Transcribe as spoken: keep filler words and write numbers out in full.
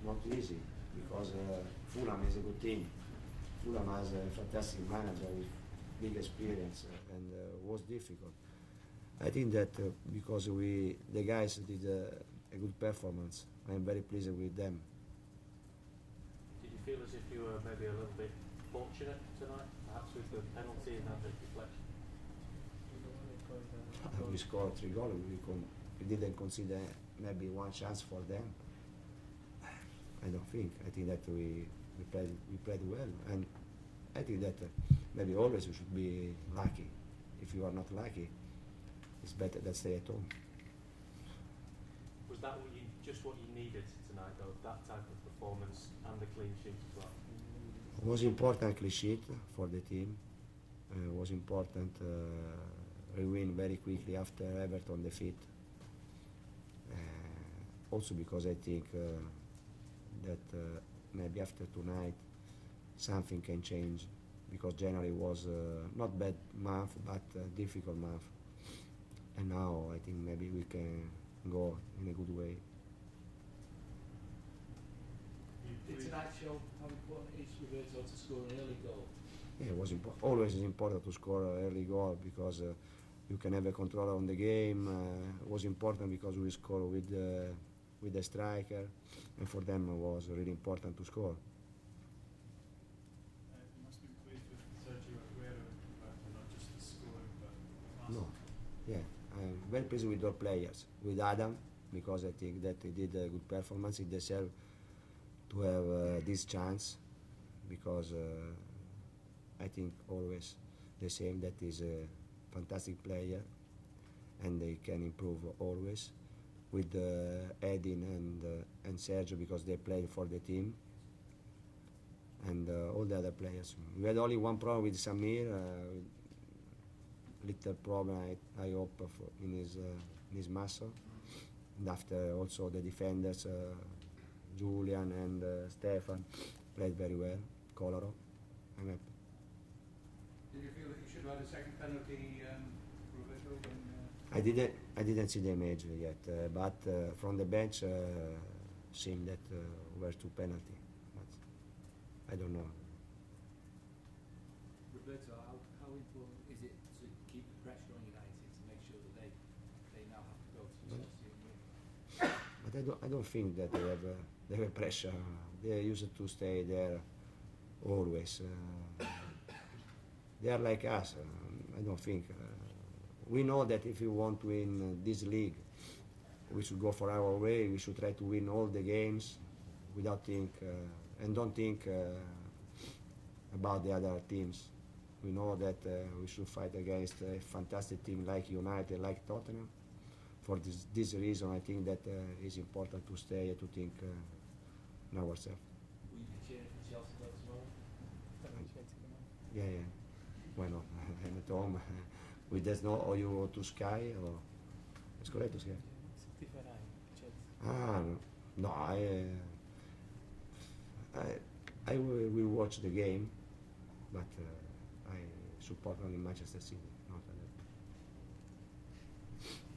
not easy because uh, Fulham is a good team. Fulham has a fantastic manager with big experience uh, and uh, was difficult. I think that uh, because we, the guys did uh, a good performance, I am very pleased with them. Did you feel as if you were maybe a little bit fortunate tonight, perhaps with the penalty and that deflection? We scored three goals. We, con we didn't consider maybe one chance for them. I don't think. I think that we we played we played well, and I think that uh, maybe always you should be lucky. If you are not lucky, it's better than stay at home. Was that what you just what you needed tonight, though? That type of performance and the clean sheet as well. It was important clean sheet for the team. Uh, it was important. Uh, we win very quickly after Everton defeat. Uh, also because I think uh, that uh, maybe after tonight something can change, because January was uh, not bad month but a difficult month, and now I think maybe we can go in a good way. Did tonight show how important it is for Roberto to score an early goal? Yeah, it was impo always important to score an early goal because uh, you can have a control on the game. Uh, it was important because we score with uh, with the striker, and for them it was really important to score. Uh, you must be pleased with Sergio Aguero, uh, not just the scoring, but the No, yeah, I'm very pleased with our players, with Adam, because I think that he did a good performance. He deserved to have uh, this chance, because uh, I think always the same, that is a fantastic player and they can improve always, with uh, Edin and, uh, and Sergio, because they played for the team, and uh, all the other players. We had only one problem with Samir, uh, little problem I, I hope for in his, uh, in his muscle, and after also the defenders, uh, Julian and uh, Stefan played very well. Kolarov, I'm happy. Did you feel that you should have had a second penalty, um, Roberto? When, uh I didn't, I didn't see the image yet, uh, but uh, from the bench uh, seemed that uh, were two penalty. But I don't know. Roberto, how, how important is it to keep the pressure on United to make sure that they they now have to go to Chelsea and win? But I don't, I don't think that they have, uh, they have pressure. They used to stay there always. Uh, they are like us. Um, I don't think. Uh, we know that if we want to win uh, this league, we should go for our way. We should try to win all the games without think uh, and don't think uh, about the other teams. We know that uh, we should fight against a fantastic team like United, like Tottenham. For this, this reason, I think that uh, it's important to stay and to think uh, on ourselves. Will you be cheering for Chelsea though tomorrow? Yeah, yeah. Why not? I'm at home. With the snow, or you go to Sky, or it's correct to Sky. Ah, no, no I, uh, I, I will, will watch the game, but uh, I support only Manchester City, not other.